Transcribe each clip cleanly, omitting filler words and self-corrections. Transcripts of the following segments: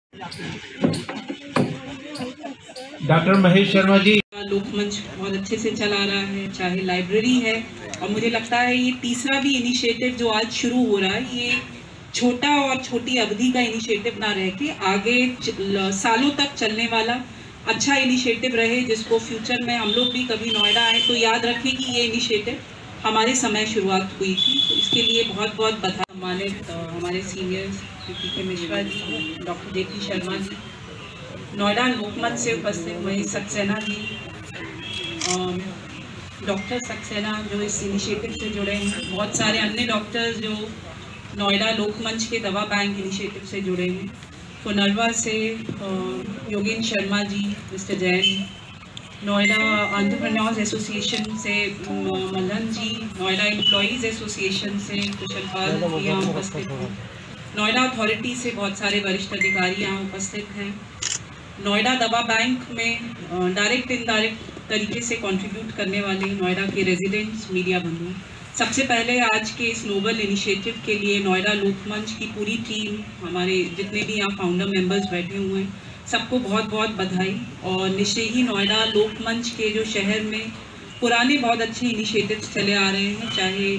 Doctor Mahesh Sharma ji. Lokmanch बहुत अच्छे से चला रहा है, चाहे लाइब्रेरी है, और मुझे लगता है ये तीसरा भी इनिशिएटिव जो आज शुरू हो रहा है, ये छोटा और छोटी अवधि का इनिशिएटिव ना रह के आगे सालों तक चलने वाला अच्छा इनिशिएटिव रहे, जिसको फ्यूचर में हम लोग भी कभी नोएडा आए तो याद रखें कि ये इनिशिएटिव हमारे समय शुरुआत हुई थी। तो इसके लिए बहुत बहुत बधाई। हमारे seniors P Mishra ji, doctor JP Sharma ji, Noida Lokmanch से उपस्थित महेश सक्सेना जी, डॉक्टर सक्सेना जो इस इनिशिएटिव से जुड़े हैं, बहुत सारे अन्य डॉक्टर्स जो नोएडा लोकमंच के दवा बैंक इनिशिएटिव से जुड़े हैं, पुनर्वा से Yogendra Sharma ji, mister Jain, Noida entrepreneurs association से मलन जी, नोएडा एम्प्लॉयज़ एसोसिएशन से कुशलपाल जी यहाँ उपस्थित हैं, नोएडा अथॉरिटी से बहुत सारे वरिष्ठ अधिकारी यहाँ उपस्थित हैं, नोएडा दवा बैंक में डायरेक्ट इनडायरेक्ट तरीके से कंट्रीब्यूट करने वाले नोएडा के रेजिडेंट्स, मीडिया बंधु। सबसे पहले आज के इस नोबल इनिशिएटिव के लिए नोएडा लोकमंच की पूरी टीम, हमारे जितने भी यहाँ फाउंडर मेंबर्स बैठे हुए हैं, सबको बहुत बहुत बधाई। और निश्चय ही नोएडा लोकमंच के जो शहर में पुराने बहुत अच्छे इनिशिएटिव्स चले आ रहे हैं, चाहे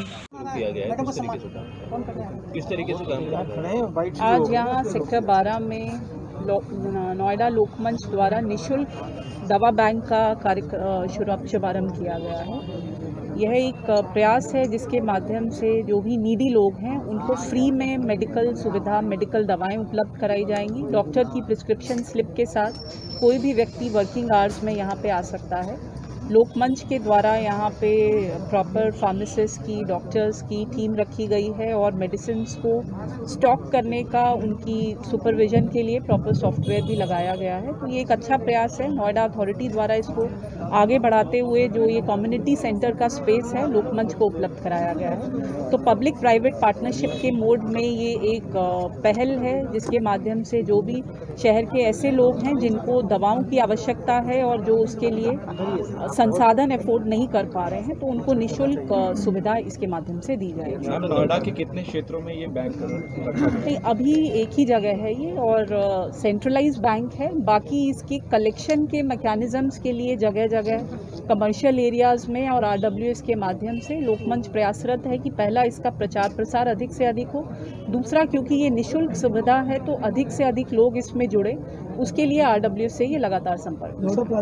किस तरीके से काम आज यहाँ सेक्टर 12 में नोएडा लोकमंच द्वारा निःशुल्क दवा बैंक का शुभारंभ किया गया है। यह एक प्रयास है जिसके माध्यम से जो भी नीडी लोग हैं उनको फ्री में मेडिकल सुविधा, मेडिकल दवाएं उपलब्ध कराई जाएंगी। डॉक्टर की प्रिस्क्रिप्शन स्लिप के साथ कोई भी व्यक्ति वर्किंग आवर्स में यहाँ पे आ सकता है। लोकमंच के द्वारा यहाँ पे प्रॉपर फार्मासिस्ट की, डॉक्टर्स की टीम रखी गई है और मेडिसिन्स को स्टॉक करने का उनकी सुपरविजन के लिए प्रॉपर सॉफ्टवेयर भी लगाया गया है। तो ये एक अच्छा प्रयास है। नोएडा अथॉरिटी द्वारा इसको आगे बढ़ाते हुए जो ये कम्युनिटी सेंटर का स्पेस है लोकमंच को उपलब्ध कराया गया है। तो पब्लिक प्राइवेट पार्टनरशिप के मोड में ये एक पहल है जिसके माध्यम से जो भी शहर के ऐसे लोग हैं जिनको दवाओं की आवश्यकता है और जो उसके लिए संसाधन अफोर्ड नहीं कर पा रहे हैं, तो उनको निःशुल्क सुविधा इसके माध्यम से दी जाएगी। नोएडा के कितने क्षेत्रों में ये बैंक नहीं, अभी एक ही जगह है ये और सेंट्रलाइज बैंक है। बाकी इसकी कलेक्शन के मैकेनिज्म्स के लिए जगह जगह कमर्शियल एरियाज में और RWS के माध्यम से लोकमंच प्रयासरत है कि पहला इसका प्रचार प्रसार अधिक से अधिक हो। दूसरा, क्योंकि ये निःशुल्क सुविधा है तो अधिक से अधिक लोग इसमें जुड़े, उसके लिए RWS से ये लगातार संपर्क।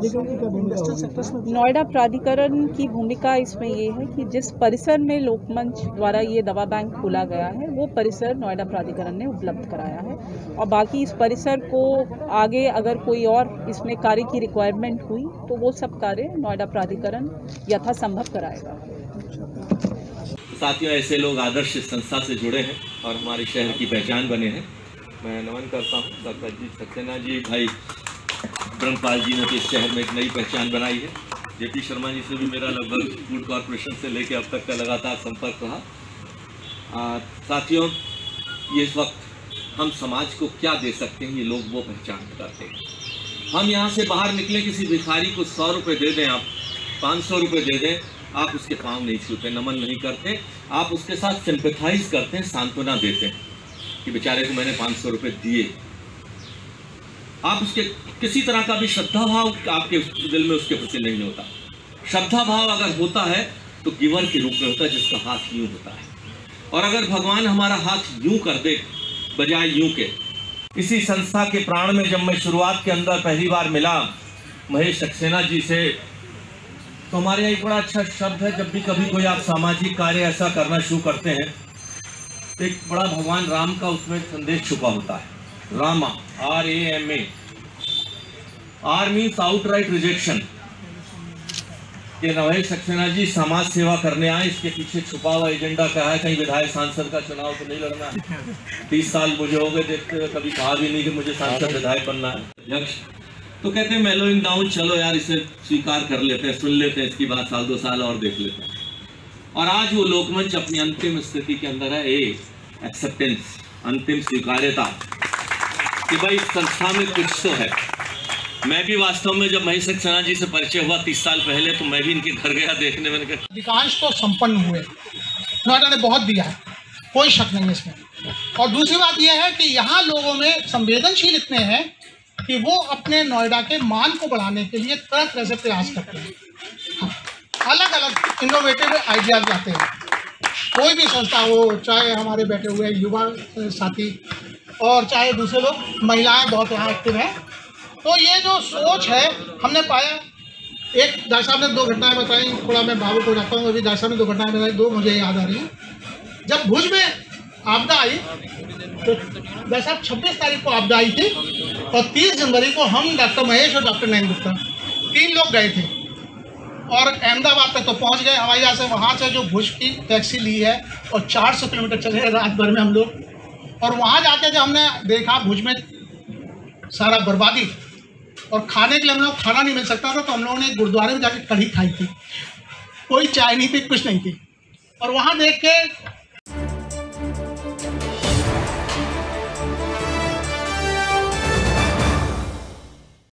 नोएडा प्राधिकरण की भूमिका इसमें ये है कि जिस परिसर में लोकमंच द्वारा ये दवा बैंक खोला गया है वो परिसर नोएडा प्राधिकरण ने उपलब्ध कराया है और बाकी इस परिसर को आगे अगर कोई और इसमें कार्य की रिक्वायरमेंट हुई तो वो सब कार्य नोएडा प्राधिकरण यथासंभव कराएगा। साथियों, ऐसे लोग आदर्श संस्था से जुड़े हैं और हमारे शहर की पहचान बने हैं। मैं नमन करता हूँ डॉक्टर जी सक्सेना जी, भाई ब्रह्मपाल जी ने तो इस शहर में एक नई पहचान बनाई है। जेपी शर्मा जी से भी मेरा लगभग फूड कॉरपोरेशन से लेकर अब तक का लगातार संपर्क रहा। साथियों, ये इस वक्त हम समाज को क्या दे सकते हैं, ये लोग वो पहचान बताते हैं। हम यहाँ से बाहर निकले, किसी भिखारी को 100 रुपये दे दें, आप 500 रुपये दे दें, आप उसके पाँव नहीं छूते, नमन नहीं करते, आप उसके साथ सिंपैथाइज करते हैं, सांत्वना देते हैं कि बेचारे को मैंने 500 रुपये दिए। आप उसके किसी तरह का भी श्रद्धा भाव आपके दिल में उसके प्रति नहीं होता। श्रद्धा भाव अगर होता है तो गिवर के रूप में होता है, जिसका हाथ यूं होता है। और अगर भगवान हमारा हाथ यूं कर दे बजाय यूं के, इसी संस्था के प्राण में जब मैं शुरुआत के अंदर पहली बार मिला महेश सक्सेना जी से, तो हमारे यहाँ एक बड़ा अच्छा शब्द है, जब भी कभी कोई आप सामाजिक कार्य ऐसा करना शुरू करते हैं तो एक बड़ा भगवान राम का उसमें संदेश छुपा होता है। Rama, RAMA, R means outright rejection. कि महेश सक्सेना जी समाज सेवा करने आए, इसके पीछे छुपा हुआ एजेंडा क्या है? कहीं विधायक सांसद का चुनाव तो नहीं लड़ना है। 30 साल मुझे हो गए देखते हुए, कभी कहा भी नहीं कि मुझे सांसद विधायक बनना है। अध्यक्ष तो कहते हैं मेलोइंग डाउन, चलो यार इसे स्वीकार कर लेते हैं, सुन लेते हैं, इसकी बात साल 2 साल और देख लेते हैं। और आज वो लोकमंच अपनी अंतिम स्थिति के अंदर है, एक्सेप्टेंस, अंतिम स्वीकार्यता कि भाई संस्था में कुछ तो है। मैं भी वास्तव में जब महेश सक्सेना जी से परिचय हुआ 30 साल पहले, तो मैं भी इनके घर गया देखने, मैंने कहा अधिकांश तो संपन्न हुए, नोएडा ने बहुत दिया है, कोई शक नहीं है इसमें। और दूसरी बात यह है कि यहाँ लोगों में संवेदनशील इतने हैं कि वो अपने नोएडा के मान को बढ़ाने के लिए तरह तरह से प्रयास करते हैं, अलग अलग इनोवेटिव आइडियाज लाते हैं। कोई भी संस्था हो, चाहे हमारे बैठे हुए युवा साथी और चाहे दूसरे लोग, महिलाएं बहुत यहाँ एक्टिव हैं। तो ये जो सोच है हमने पाया, एक डॉक्टर साहब ने 2 घटनाएं बताई, थोड़ा मैं भावुक हो जाता हूँ। अभी डॉक्टर साहब ने 2 घटनाएं बताई, 2 मुझे याद आ रही हैं। जब भुज में आपदा आई तो डॉक्टर साहब 26 तारीख को आपदा आई थी और 30 जनवरी को हम डॉक्टर महेश और डॉक्टर नयन गुप्ता 3 लोग गए थे और अहमदाबाद तक तो पहुंच गए हवाई जहाज से। वहाँ से जो भुज की टैक्सी ली है और 400 किलोमीटर चले रात भर में हम लोग। और वहाँ जाके जब हमने देखा भुज में सारा बर्बादी और खाने के लिए हम लोग खाना नहीं मिल सकता था, तो हम लोगों ने गुरुद्वारे में जाके कढ़ी खाई थी। कोई चाय नहीं थी, कुछ नहीं थी। और वहाँ देख के